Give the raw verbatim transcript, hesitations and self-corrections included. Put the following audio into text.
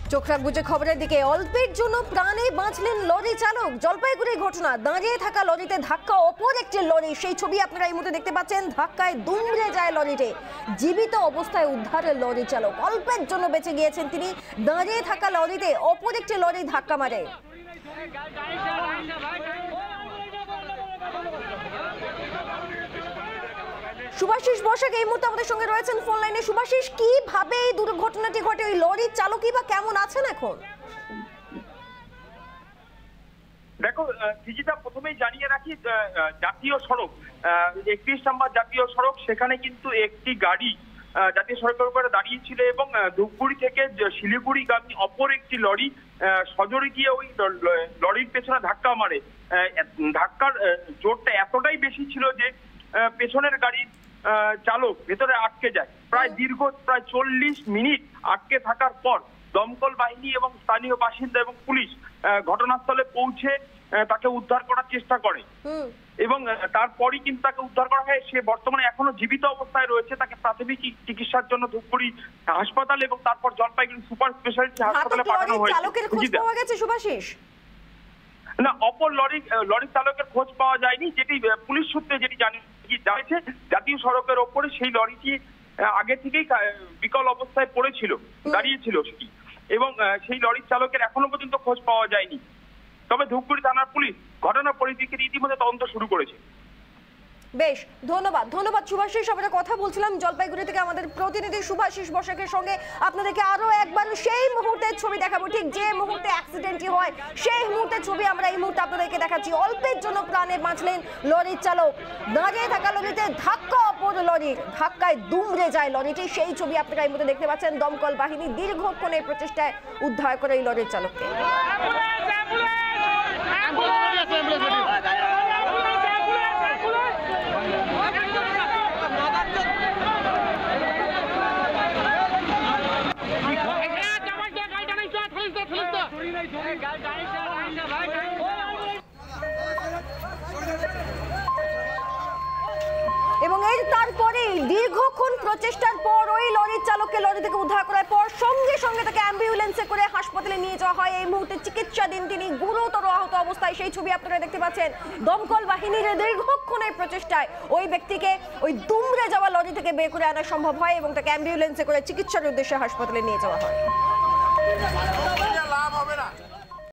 চোখ রাখবো যে খবরের দিকে। অল্পের জন্য প্রাণে বাঁচলেন লরি চালক। জলপাইগুড়ির ঘটনা, দাঁড়িয়ে থাকা লরিতে ধাক্কা অপর একটি লরি, সেই ছবি আপনারা এই মুহূর্তে দেখতে পাচ্ছেন। ধাক্কায় দুমড়ে যায় লরিতে, জীবিত অবস্থায় উদ্ধারের লরি চালক। অল্পের জন্য বেঁচে গিয়েছেন তিনি। দাঁড়িয়ে থাকা লরিতে অপর একটি লরি ধাক্কা মারে। সুভাষিস বসাক এই মুহূর্তে আমাদের সঙ্গে রয়েছেন ফোন লাইনে। সুভাষিস, কিভাবে এই দুর্ঘটনাটি ঘটে, ওই লরির চালকই বা কেমন আছেন এখন? দেখো সুজিতা, প্রথমেই জানিয়ে রাখি, জাতীয় সড়ক একত্রিশ নম্বর জাতীয় সড়ক, সেখানে কিন্তু একটি গাড়ি জাতীয় সড়কের উপরে দাঁড়িয়েছিল এবং ধূপগুড়ি থেকে শিলিগুড়িগামী অপর একটি লরি সজোরে গিয়ে ওই লরির পেছনে ধাক্কা মারে। ধাক্কার জোরটা এতটাই বেশি ছিল যে পেছনের গাড়ির চালক ভেতরে আটকে যায়। প্রায় দীর্ঘ প্রায় চল্লিশ মিনিট আটকে থাকার পর দমকল বাহিনী এবং স্থানীয় বাসিন্দা এবং পুলিশ ঘটনাস্থলে পৌঁছে তাকে উদ্ধার করার চেষ্টা করে এবং তারপরই কিন্তু তাকে উদ্ধার করা হয়। সে বর্তমানে এখনো জীবিত অবস্থায় রয়েছে। তাকে প্রাথমিক চিকিৎসার জন্য ধূপগুড়ি হাসপাতাল এবং তারপর জলপাইগুড়ি সুপার স্পেশালিটি হাসপাতালে পাঠানো হয়েছে। না, অপর লরি লরি চালকের খোঁজ পাওয়া যায়নি। যেটি পুলিশ সূত্রে যেটি জানি জানিয়েছে, জাতীয় সড়কের ওপরে সেই লরিটি আগে থেকেই বিকল অবস্থায় পড়েছিল, দাঁড়িয়েছিল সেটি, এবং সেই লরির চালকের এখনো পর্যন্ত খোঁজ পাওয়া যায়নি। তবে ধূপগুড়ি থানার পুলিশ ঘটনার পরিপ্রেক্ষিতে ইতিমধ্যে তদন্ত শুরু করেছে। বেশ, ধন্যবাদ ধন্যবাদ সুভাষিস। আমরা কথা বলছিলাম জলপাইগুড়ি থেকে আমাদের প্রতিনিধি সুভাষিস বসাকের সঙ্গে। আপনাদেরকে আরো একবার সেই মুহূর্তের ছবি দেখাবো, ঠিক যে মুহূর্তে অ্যাক্সিডেন্টটি হয় সেই মুহূর্তের ছবি আমরা এই মুহূর্তে আপনাদেরকে দেখাচ্ছি। অল্পের জন্য প্রাণে বাঁচলেন লরির চালক। দাঁড়িয়ে থাকা লরিতে ধাক্কা অপর লরির, ধাক্কায় দুমড়ে যায় লরিটি, সেই ছবি আপনারা এই মুহূর্তে দেখতে পাচ্ছেন। দমকল বাহিনী দীর্ঘক্ষণের প্রচেষ্টায় উদ্ধার করে এই লরির চালককে। এবং এর তারপরে দীর্ঘক্ষণ প্রচেষ্টার পর ওই লরির চালককে লরি থেকে উদ্ধার করার পর সঙ্গে সঙ্গে তাকে অ্যাম্বুলেন্সে করে হাসপাতালে নিয়ে যাওয়া হয়। এই মুহূর্তে চিকিৎসাধীন তিনি, গুরুতর আহত অবস্থায়, সেই ছবি আপনারা দেখতে পাচ্ছেন। দমকল বাহিনীর দীর্ঘক্ষণের প্রচেষ্টায় ওই ব্যক্তিকে ওই দুমড়ে যাওয়া লরি থেকে বের করে আনা সম্ভব হয় এবং তাকে অ্যাম্বুলেন্সে করে চিকিৎসার উদ্দেশ্যে হাসপাতালে নিয়ে যাওয়া হয়।